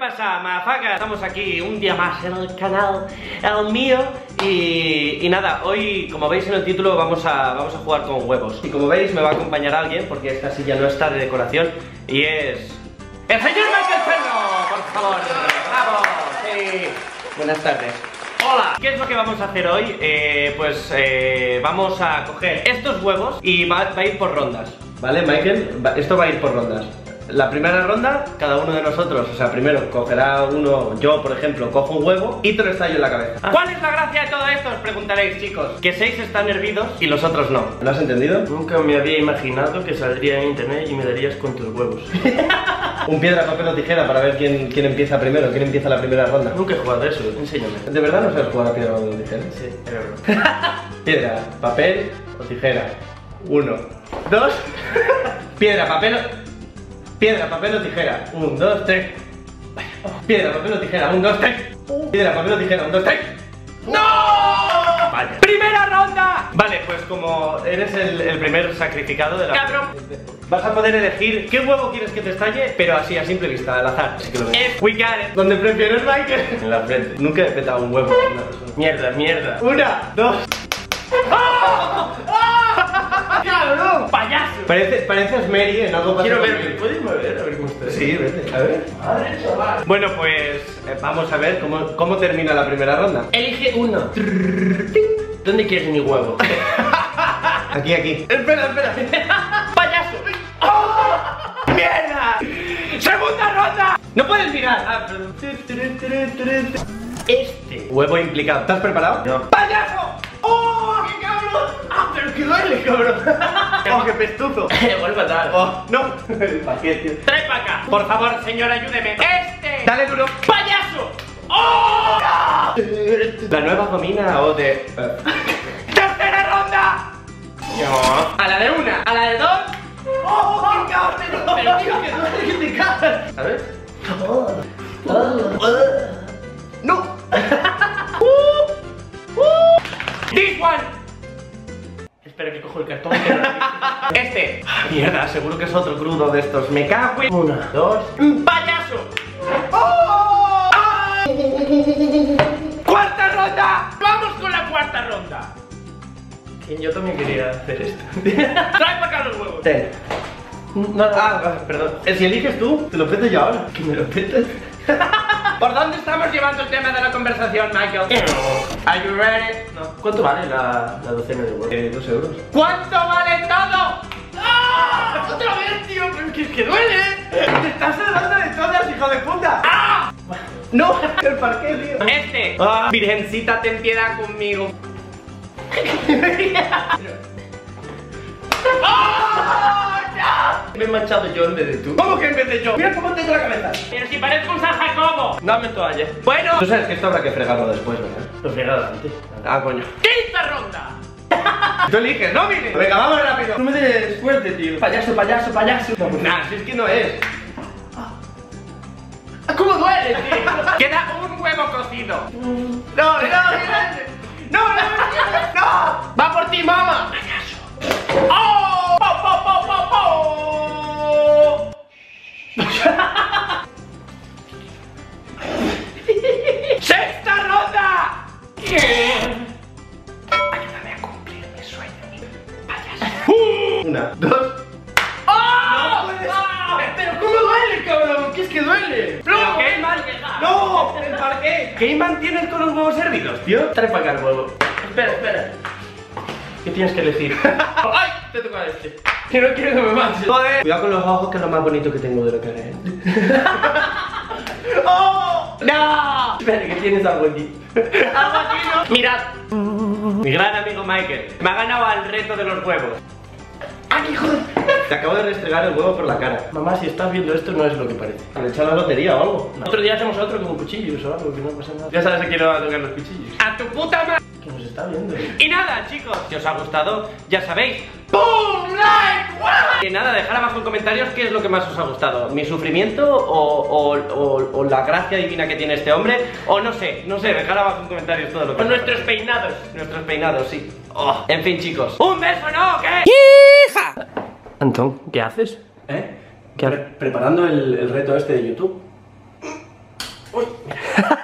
pasa, mafacas? Estamos aquí un día más en el canal, el mío. Y nada, hoy, como veis en el título, vamos a jugar con huevos. Y como veis, me va a acompañar alguien, porque esta silla no está de decoración. Y es... ¡el señor Michael Cherno! Por favor, bravo. Sí. Buenas tardes. Hola. ¿Qué es lo que vamos a hacer hoy? Vamos a coger estos huevos y va a ir por rondas. ¿Vale, Michael? Esto va a ir por rondas. La primera ronda, cada uno de nosotros, o sea, primero cogerá uno, yo por ejemplo, cojo un huevo y te lo estallo en la cabeza. ¿Cuál es la gracia de todo esto? Os preguntaréis, chicos. Que 6 están hervidos y los otros no. ¿Lo has entendido? Nunca me había imaginado que saldría en internet y me darías con tus huevos. Un piedra, papel o tijera para ver quién empieza primero, quién empieza la primera ronda. Nunca he jugado a eso, enséñame. ¿De verdad no sabes jugar a piedra, papel o tijera? Sí, era verdad. Piedra, papel o tijera. 1, 2. Piedra, papel o tijera. 1, 2, 3. Piedra, papel o tijera. 1, 2, 3. Piedra, papel o tijera. 1, 2, 3. ¡No! Vale. ¡Primera ronda! Vale, pues como eres el primer sacrificado de la... ¡Cabrón! Vas a poder elegir qué huevo quieres que te estalle, pero así a simple vista, al azar. Así que lo ves. We got it. ¿Dónde prefieres, Michael? En la frente. Nunca he petado un huevo a una persona. Mierda, mierda. 1, 2. ¡Oh! ¡Cabrón! ¡Payaso! Pareces Mary en algo para... Quiero ver, ¿puedes mover? A ver cómo está. Sí, vete, a ver. Madre chaval. Bueno, pues vamos a ver cómo termina la primera ronda. Elige uno. ¿Dónde quieres mi huevo? Aquí, aquí. Espera. ¡Payaso! ¡Oh! ¡Mierda! ¡Segunda ronda! ¡No puedes mirar! Ah, perdón. Este huevo implicado. ¿Estás preparado? No. ¡Payaso! ¡Oh, qué cabrón! ¡Ah, pero que duele, cabrón! ¡Oh, qué pestuzo! Vuelve a dar. ¡Oh, no! ¿Para qué, tío? Trae para acá. Por favor, señor, ayúdeme. Este. Dale duro. ¡Payaso! ¡Oh! La nueva domina o de... ¡Tercera ronda! No. A la de una, a la de 2. ¡Oh, qué cabrón! Pero tío, que duele que te cagas. A ver. ¡No! This one. Espera que cojo el cartón que no lo he visto. Este. Mierda, seguro que es otro crudo de estos. Me cago en... 1, 2. ¡Payaso! ¡Oh! ¡Ah! ¡Cuarta ronda! ¡Vamos con la cuarta ronda! Que yo también quería hacer esto. Trae para acá los huevos. Ten. No. Perdón. Si eliges tú, te lo peto yo ahora. Que me lo petes. ¿Por dónde estamos llevando el tema de la conversación, Michael? Are you ready? No. ¿Cuánto vale la docena de huevos? 2 euros. ¿Cuánto vale todo? ¡Ah! ¡Otra vez, tío! ¡Pero que duele! ¡Te estás salvando de todas, hijo de puta! ¡Ah! ¡No! ¡El parque, tío! Este. Virgencita, ten piedad conmigo. ¡Oh! ¡No! Me he manchado yo en vez de tú. ¿Cómo que en vez de yo? Mira cómo tengo la cabeza. Pero si parezco un San Jacobo. Dame toalla. Bueno. Tú sabes que esto habrá que fregarlo después, ¿verdad? Lo fregado antes. Ah, coño. ¡Quinta ronda! Tú eliges, ¿no, Mire? Venga, vamos rápido. No me des fuerte, tío. Payaso. Nah, si es que no es. ¿Cómo duele, tío? Queda un huevo cocido. No. ¡Va por ti, mamá! ¡Payaso! ¡Oh! ¡Po! ¡Sexta ronda! Ayúdame a cumplir mi sueño, payaso. 1, 2. ¡Oh! No puedes. ¡Pero cómo duele, cabrón! ¿Qué es que duele? ¡No! ¡Qué mal! ¡No! ¡El parqué! ¿Qué imán tienes con los huevos hervidos, tío? Trae para acá el huevo. Espera. ¿Qué tienes que decir? ¡Ay! Te toca este. Que no quiero que me manches. Joder. Cuidado con los ojos, que es lo más bonito que tengo de la cara, ¿eh? ¡Oh! ¡No! Espera, que tienes algo aquí. ¡Algo aquí, no! Mirad. Mi gran amigo Michael me ha ganado al reto de los huevos. ¡Aquí, joder! Te acabo de restregar el huevo por la cara. Mamá, si estás viendo esto, no es lo que parece. ¿Le he echado la lotería o algo? Otro día hacemos otro con cuchillos o algo, que no pasa nada. Ya sabes a quién le va a tocar los cuchillos. ¡A tu puta madre! Que nos está viendo. Y nada, chicos, si os ha gustado, ya sabéis, ¡boom! ¡Like! ¡Wow! Y nada, dejad abajo en comentarios qué es lo que más os ha gustado. ¿Mi sufrimiento o la gracia divina que tiene este hombre? O no sé, dejad abajo en comentarios todo lo que... Con nuestros peinados. Nuestros peinados, sí. Oh. En fin, chicos, ¡un beso, no! ¿Qué? ¡Hija! Antón, ¿qué haces? ¿Eh? ¿Qué Preparando el reto este de YouTube. Uy, mira.